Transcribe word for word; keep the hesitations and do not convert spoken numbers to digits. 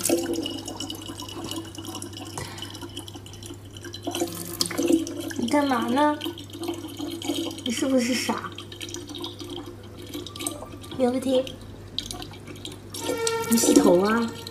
你干嘛呢？你是不是傻？有问题？你洗头啊？